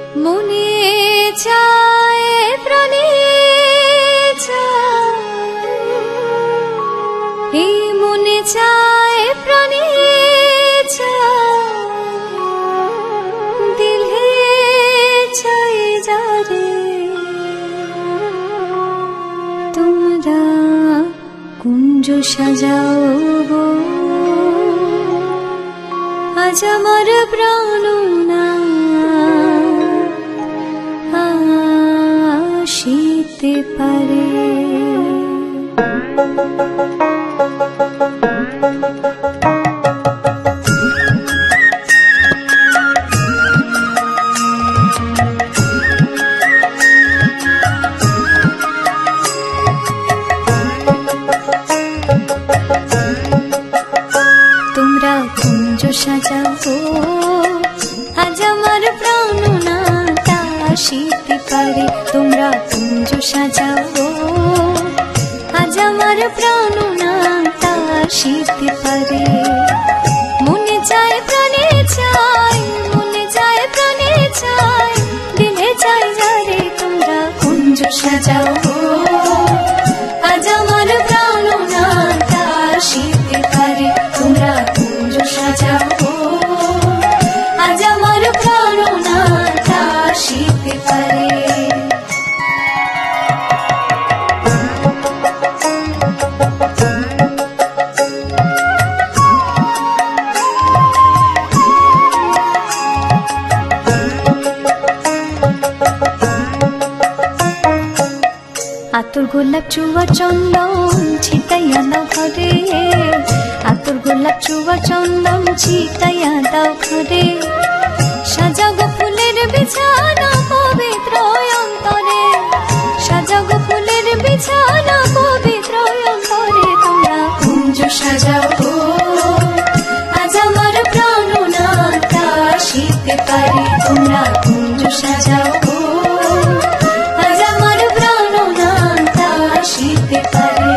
মনে চায় প্রাণে চায়, এই মনে চায় প্রাণে চায়, দিলে চাই যারে তোমরা কুঞ্জ সাজাও গো, আজ আমার প্রাণনা আসিতে পারে। তোমরা কুঞ্জ সাজাও আজ আমার প্রাণনাটা আসিতে পারে। তোমরা কুঞ্জ সাজাও আজ আমার প্রাণনাটা আসিতে পারে। মনে চায় প্রাণে চায়, মনে চায় প্রাণে চায়, দিলে চাই যারে তোমরা কুঞ্জ সাজাও আজ আমার প্রাণনাটা আসিতে পারে। তোমরা কুঞ্জ সাজাও আজ আমার প্রাণনাটা আসিতে পারে। আতর গোলাপ চুয়া চন্দন ছিটাইয়া দাও ঘরে, আতর গোলাপ চুয়া চন্দন ছিটাইয়া দাও ঘরে। সাজাগো ফুলের বিছানা পবিত্র অন্তরে, সাজাগো ফুলের বিছানা পবিত্র অন্তরে। তোমরা কুঞ্জ সাজাও আজ আমার প্রাণনাটা আসিতে পারে। তোমরা কুঞ্জ সাজাও আজ আমার প্রাণনাটা আসিতে পারে।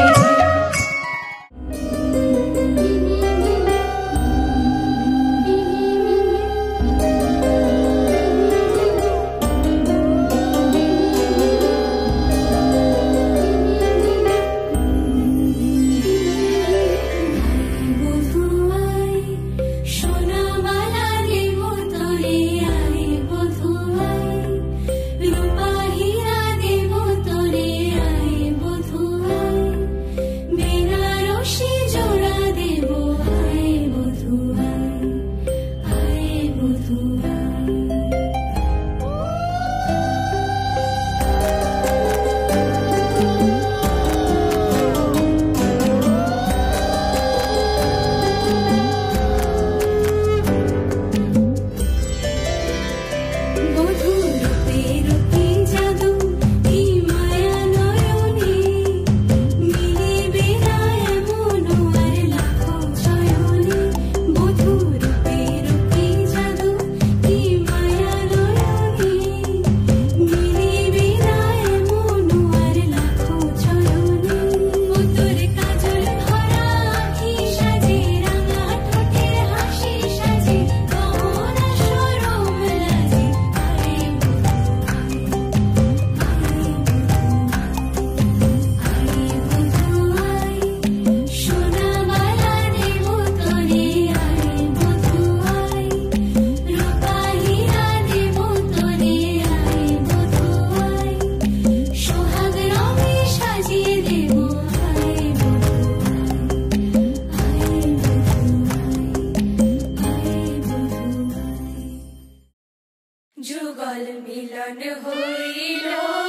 যুগল মিলন হইল,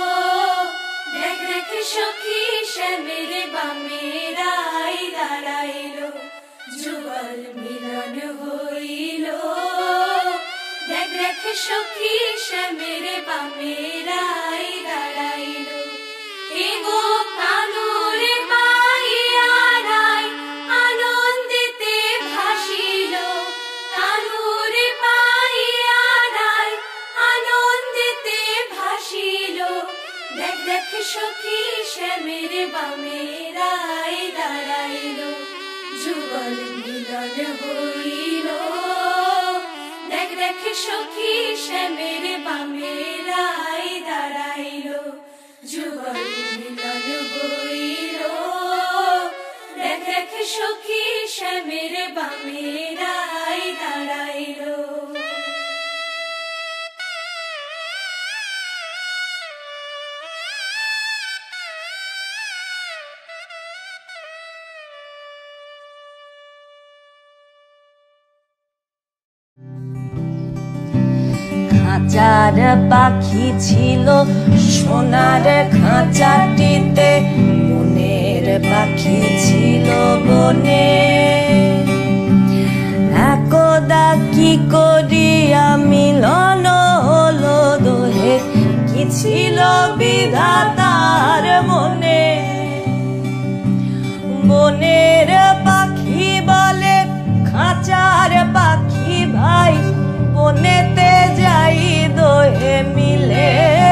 দেখ দেখ সখী শ্যামের বামে রাই দাঁড়াইল। যুগল মিলন হইল, দেখ দেখ সখী শ্যামের বামে রাই দাঁড়াইল। এগো কানুরে পাইয়া রাই আনন্দিতে ভাসিল, কানুরে পাইয়া রাই আনন্দিতে ভাসিল। দেখ দেখ সখী শ্যামের বামে রাই দাঁড়াইল। যুগল মিলন হইল, দেখ দেখ সখী শ্যামের বামে যুগল মিলন হইল দেখ দেখ সখী শ্যামের বামে রাই দাঁড়াইল খাঁচার পাখি ছিল সোনার খাঁচাটিতে বনের পাখি ছিল বনে একদা কি করিয়া মিলন হলো দোহে কি ছিল বিধাতার মনে বনের পাখি বলে খাঁচার পাখি ভাই বনেতে যাই দোহে মিলে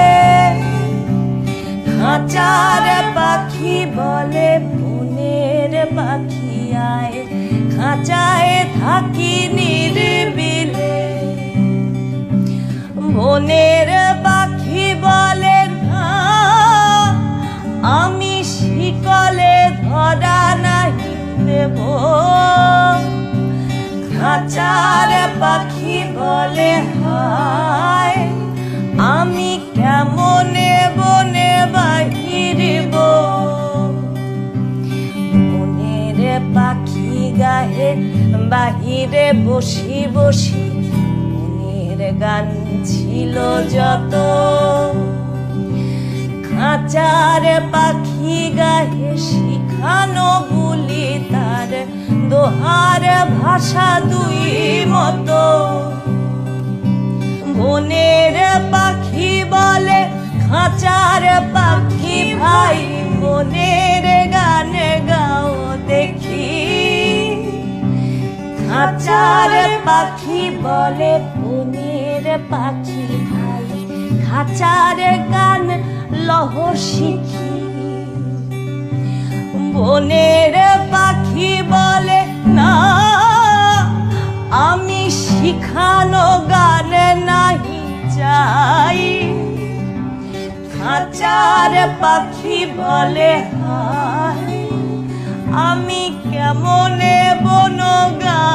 খাঁচার পাখি বলে বনের পাখি আয় খাঁচায় থাকি নিরিবিলে বনের পাখি বলে না আমি শিকলে ধরা নাহি দেব খাঁচার পাখি বলে হায় আমি কেমনে বনে বাহিরিব বনের পাখি গায়ে বাহিরে বসি বসি বনের গান ছিল যত খাঁচার পাখি গায়ে শিখানো বুলি তার দোহার ভাষা দুই মতো বনের পাখি বলে খাঁচার পাখি ভাই বনের গান গাও দেখি খাঁচার পাখি বলে বনের পাখি ভাই খাঁচার গান লহ শিখি বনের পাখি বলে না আমি শিখানো গান নাহি চাই খাঁচার পাখি বলে হায় আমি কেমনে বন গান